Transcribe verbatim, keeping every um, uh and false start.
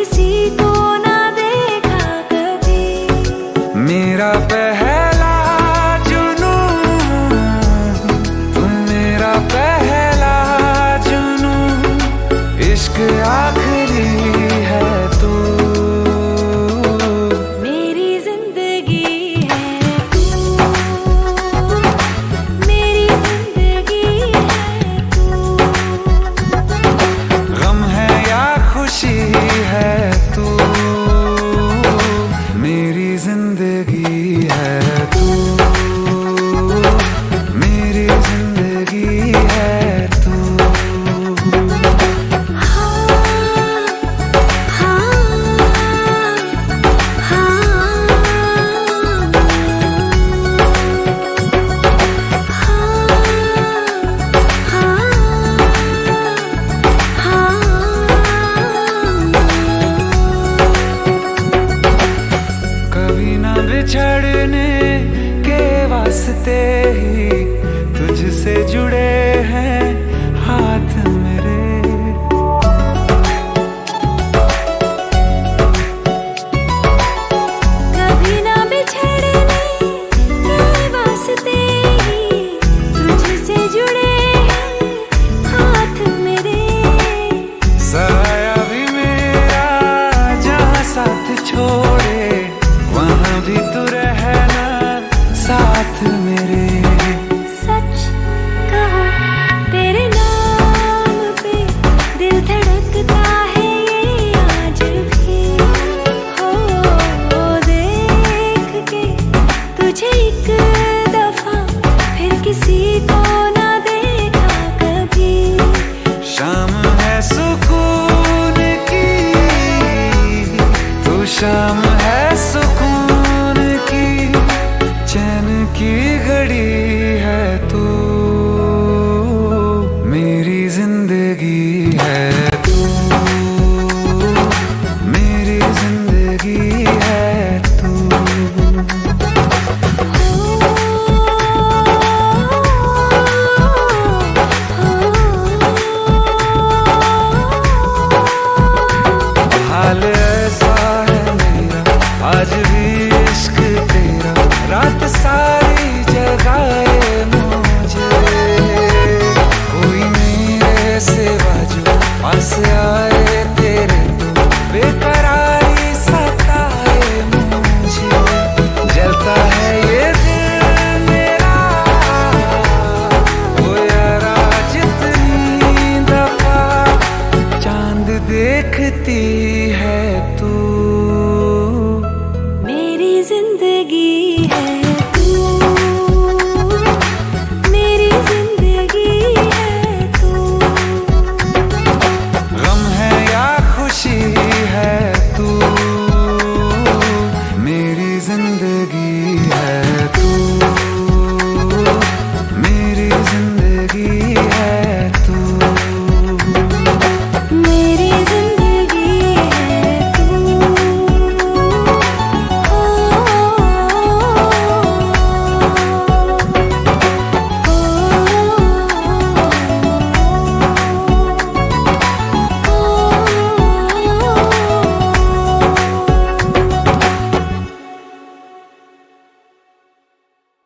किसी को ना देखा कभी। मेरा पहला जुनूं तुम, मेरा पहला जुनूं, इश्क आखिरी है तू। मेरी जिंदगी है तू, मेरी जिंदगी है तू। गम है या खुशी है तू, मेरी जिंदगी है तू, मेरी जिंदगी है तू। कभी ना बिछड़ने के वास्ते ही तुझसे जुड़े हैं हाथ मेरे। कभी ना बिछड़ने के वास्ते ही तुझसे जुड़े हैं हाथ मेरे। साया भी मेरा जहाँ साथ छोड़े, वहाँ भी तू रहना साथ मेरे। सच कहो तेरे नाम पे दिल धड़कता है ये आज भी। हो देख के तुझे एक दफा फिर किसी को ना देखा कभी। शाम है सुकून की, तू शाम